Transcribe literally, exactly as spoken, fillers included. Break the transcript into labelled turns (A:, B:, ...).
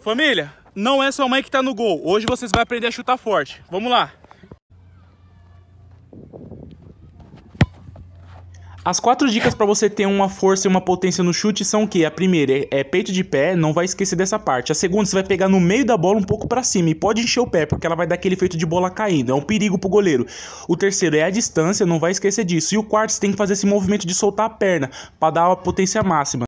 A: Família, não é sua mãe que tá no gol. Hoje vocês vão aprender a chutar forte. Vamos lá. As quatro dicas para você ter uma força e uma potência no chute são o quê? A primeira é, é peito de pé, não vai esquecer dessa parte. A segunda, você vai pegar no meio da bola um pouco para cima e pode encher o pé, porque ela vai dar aquele efeito de bola caindo. É um perigo pro goleiro. O terceiro é a distância, não vai esquecer disso. E o quarto, você tem que fazer esse movimento de soltar a perna para dar a potência máxima.